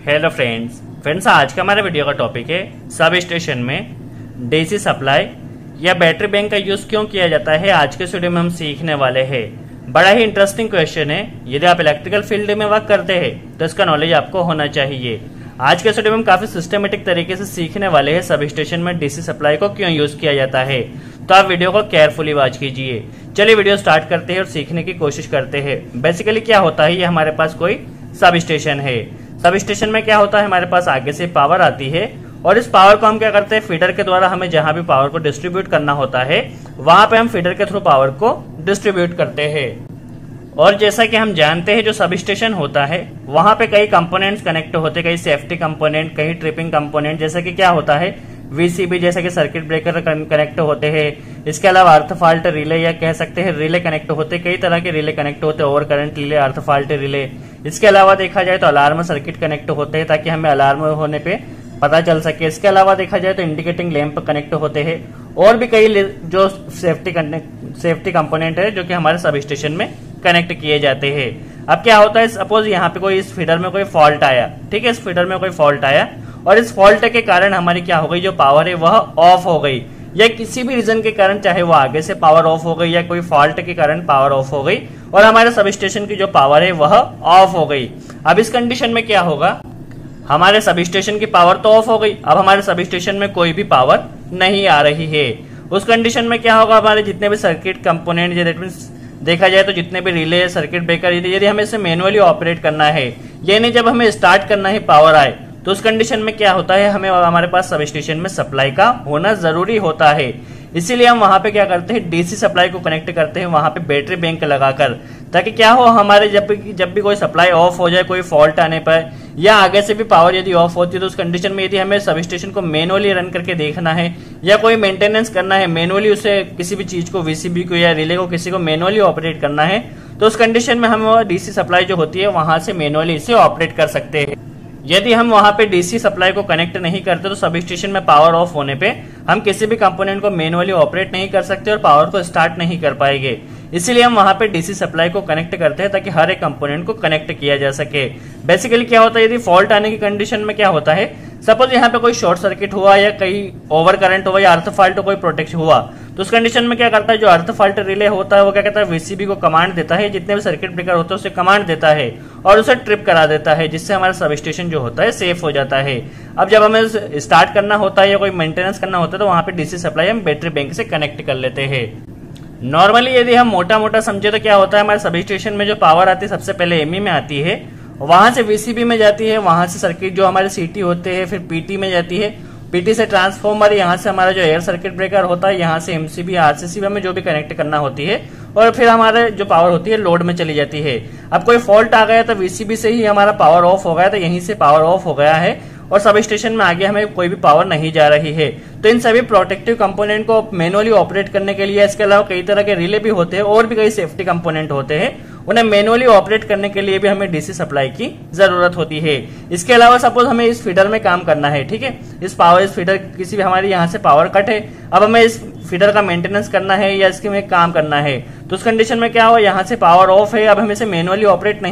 Hello friends, आज का हमारा वीडियो का टॉपिक है सब स्टेशन में डीसी सप्लाई या बैटरी बैंक का यूज क्यों किया जाता है। आज के वीडियो में हम सीखने वाले हैं। बड़ा ही इंटरेस्टिंग क्वेश्चन है। यदि आप इलेक्ट्रिकल फील्ड में वर्क करते हैं तो इसका नॉलेज आपको होना चाहिए। आज के वीडियो में हम काफी सिस्टमेटिक तरीके से सीखने वाले हैं सब स्टेशन में डीसी सप्लाई को क्यों यूज किया जाता है। तो आप वीडियो को केयरफुली वॉच कीजिए। चलिए वीडियो स्टार्ट करते हैं और सीखने की कोशिश करते हैं। बेसिकली क्या होता है, ये हमारे पास कोई सब स्टेशन है। सब स्टेशन में क्या होता है, हमारे पास आगे से पावर आती है और इस पावर को हम क्या करते हैं, फीडर के द्वारा हमें जहां भी पावर को डिस्ट्रीब्यूट करना होता है वहां पे हम फीडर के थ्रू पावर को डिस्ट्रीब्यूट करते हैं। और जैसा कि हम जानते हैं, जो सब स्टेशन होता है वहां पे कई कंपोनेंट्स कनेक्ट होते हैं, कई सेफ्टी कंपोनेंट, कई ट्रिपिंग कंपोनेंट, जैसे कि क्या होता है वीसीबी जैसे कि सर्किट ब्रेकर कनेक्ट होते हैं। इसके अलावा अर्थ फाल्ट रिले या कह सकते हैं रिले कनेक्ट होते हैं। कई तरह के रिले कनेक्ट होते हैं, over current relay, earth fault relay. इसके अलावा देखा जाए तो अलार्म सर्किट कनेक्ट होते हैं ताकि हमें अलार्म होने पे पता चल सके। इसके अलावा देखा जाए तो इंडिकेटिंग लैंप कनेक्ट होते हैं और भी कई जो सेफ्टी कंपोनेंट है जो कि हमारे सब स्टेशन में कनेक्ट किए जाते हैं। अब क्या होता है, सपोज यहाँ पे कोई इस फीडर में कोई फॉल्ट आया, ठीक है, इस फीडर में कोई फॉल्ट आया और इस फॉल्ट के कारण हमारी क्या हो गई, जो पावर है वह ऑफ हो गई, या किसी भी रीजन के कारण, चाहे वो आगे से पावर ऑफ हो गई या कोई फॉल्ट के कारण पावर ऑफ हो गई और हमारे सब स्टेशन की जो पावर है वह ऑफ हो गई। अब इस कंडीशन में क्या होगा, हमारे सब स्टेशन की पावर तो ऑफ हो गई, अब हमारे सब स्टेशन में कोई भी पावर नहीं आ रही है। उस कंडीशन में क्या होगा, हमारे जितने भी सर्किट कंपोनेंट, दैट मींस देखा जाए तो जितने भी रिले, सर्किट ब्रेकर, यदि हमें इसे मैनुअली ऑपरेट करना है, यानी जब हमें स्टार्ट करना है पावर आए, तो उस कंडीशन में क्या होता है, हमें हमारे पास सब स्टेशन में सप्लाई का होना जरूरी होता है। इसीलिए हम वहां पे क्या करते हैं, डीसी सप्लाई को कनेक्ट करते हैं वहां पे बैटरी बैंक लगाकर, ताकि क्या हो, हमारे जब भी कोई सप्लाई ऑफ हो जाए, कोई फॉल्ट आने पर या आगे से भी पावर यदि ऑफ होती है, तो उस कंडीशन में यदि हमें सब स्टेशन को मैनुअली रन करके देखना है या कोई मेंटेनेंस करना है, मैनुअली उसे किसी भी चीज को, वीसीबी को या रिले को किसी को मैनुअली ऑपरेट करना है, तो उस कंडीशन में हम डीसी सप्लाई जो होती है वहां से मैनुअली इसे ऑपरेट कर सकते हैं। यदि हम वहां पे डीसी सप्लाई को कनेक्ट नहीं करते तो सब स्टेशन में पावर ऑफ होने पे हम किसी भी कंपोनेंट को मैनुअली ऑपरेट नहीं कर सकते और पावर को स्टार्ट नहीं कर पाएंगे। इसीलिए हम वहां पे डीसी सप्लाई को कनेक्ट करते हैं ताकि हर एक कंपोनेंट को कनेक्ट किया जा सके। बेसिकली क्या होता है, यदि फॉल्ट आने की कंडीशन में क्या होता है, सपोज यहाँ पे कोई शॉर्ट सर्किट हुआ या कहीं ओवर करंट हुआ या अर्थ फाल्ट कोई प्रोटेक्ट हुआ, तो उस कंडीशन में क्या करता है, जो अर्थ फाल्ट रिले होता है वो क्या कहता है, वीसीबी को कमांड देता है, जितने भी सर्किट ब्रेकर होते हैं उसे कमांड देता है और उसे ट्रिप करा देता है, जिससे हमारा सब स्टेशन जो होता है सेफ हो जाता है। अब जब हमें स्टार्ट करना होता है या कोई मेंटेनेंस करना होता है तो वहां पे डीसी सप्लाई हम बैटरी बैंक से कनेक्ट कर लेते हैं। नॉर्मली यदि हम मोटा मोटा समझे तो क्या होता है, हमारे सब स्टेशन में जो पावर आती है सबसे पहले एमई में आती है, वहां से वीसीबी में जाती है, वहां से सर्किट जो हमारे सीटी होते हैं, फिर पीटी में जाती है, पीटी से ट्रांसफॉर्मर, यहाँ से हमारा जो एयर सर्किट ब्रेकर होता है, यहाँ से एमसीबी, आरसीसी में जो भी कनेक्ट करना होती है, और फिर हमारे जो पावर होती है लोड में चली जाती है। अब कोई फॉल्ट आ गया तो वीसीबी से ही हमारा पावर ऑफ हो गया, तो यहीं से पावर ऑफ हो गया है और सब स्टेशन में आगे हमें कोई भी पावर नहीं जा रही है। तो इन सभी प्रोटेक्टिव कंपोनेंट को मैनुअली ऑपरेट करने के लिए, इसके अलावा कई तरह के रिले भी होते हैं और भी कई सेफ्टी कंपोनेंट होते हैं, उन्हें मैनुअली ऑपरेट करने के लिए भी हमें डीसी सप्लाई की जरूरत होती है। इसके अलावा सपोज हमें इस फीडर में काम करना है, ठीक है, इस फीडर किसी भी हमारी यहाँ से पावर कट है, अब हमें इस फीडर का मेंटेनेंस करना है या इसके में काम करना है, तो उस कंडीशन में क्या हो, यहाँ से पावर ऑफ है, अब हम इसे मैनुअली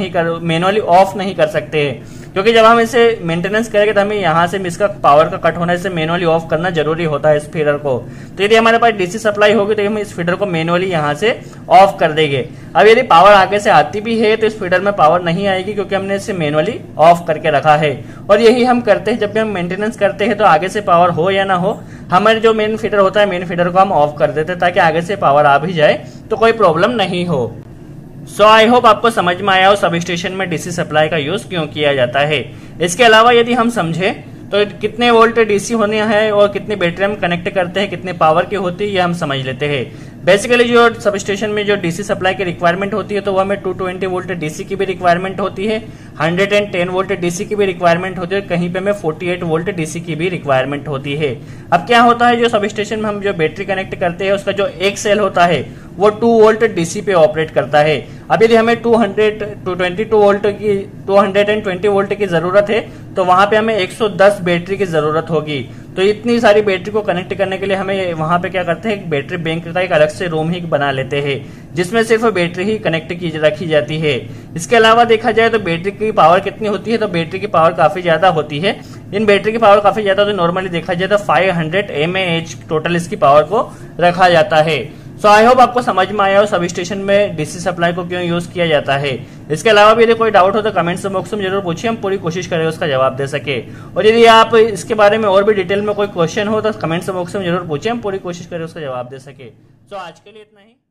ऑफ नहीं कर सकते हैं, क्योंकि जब हम इसे मेंटेनेंस करेंगे तो हमें यहाँ से इसका पावर का कट होना, इसे मैनुअली ऑफ करना जरूरी होता है इस फीडर को। तो यदि हमारे पास डीसी सप्लाई होगी तो हम इस फीडर को मैनुअली यहाँ से ऑफ कर देंगे। अब यदि पावर आगे से आती भी है तो इस फीडर में पावर नहीं आएगी, क्योंकि हमने इसे मैनुअली ऑफ करके रखा है। और यही हम करते हैं, जब भी हम मेंटेनेंस करते हैं तो आगे से पावर हो या ना हो, हमारे जो मेन फीडर होता है, मेन फीडर को हम ऑफ कर देते हैं ताकि आगे से पावर आ भी जाए तो कोई प्रॉब्लम नहीं हो। सो आई होप आपको समझ में आया हो सब स्टेशन में डीसी सप्लाई का यूज क्यों किया जाता है। इसके अलावा यदि हम समझे तो कितने वोल्ट डीसी होने हैं और कितनी बैटरी हम कनेक्ट करते हैं, कितने पावर की होती है, ये हम समझ लेते हैं। बेसिकली जो सब स्टेशन में जो डीसी सप्लाई की रिक्वायरमेंट होती है तो वो हमें 220 वोल्ट डीसी की भी रिक्वायरमेंट होती है, 110 वोल्ट डीसी की भी रिक्वायरमेंट होती है, कहीं पे हमें 48 वोल्ट डीसी की भी रिक्वायरमेंट होती है। अब क्या होता है, जो सब स्टेशन में हम जो बैटरी कनेक्ट करते हैं उसका जो एक सेल होता है वो 2 वोल्ट डीसी पे ऑपरेट करता है। अब यदि हमें 220 वोल्ट की जरूरत है तो वहां पे हमें 110 बैटरी की जरूरत होगी। तो इतनी सारी बैटरी को कनेक्ट करने के लिए हमें वहां पे क्या करते हैं, एक बैटरी बैंक का एक अलग से रूम ही बना लेते हैं जिसमें सिर्फ बैटरी ही कनेक्ट की रखी जाती है। इसके अलावा देखा जाए तो बैटरी की पावर कितनी होती है, तो बैटरी की पावर काफी ज्यादा होती है। इन बैटरी की पावर काफी ज्यादा, तो नॉर्मली देखा जाए तो 500 mAh टोटल इसकी पावर को रखा जाता है। सो आई होप आपको समझ में आया हो सब स्टेशन में डीसी सप्लाई को क्यों यूज किया जाता है। इसके अलावा भी यदि कोई डाउट हो तो कमेंट्स बॉक्स में जरूर पूछिए, हम पूरी कोशिश करेंगे उसका जवाब दे सके। और यदि आप इसके बारे में और भी डिटेल में कोई क्वेश्चन हो तो कमेंट्स बॉक्स में जरूर पूछिए, हम पूरी कोशिश करें उसका जवाब दे सके। सो आज के लिए इतना ही।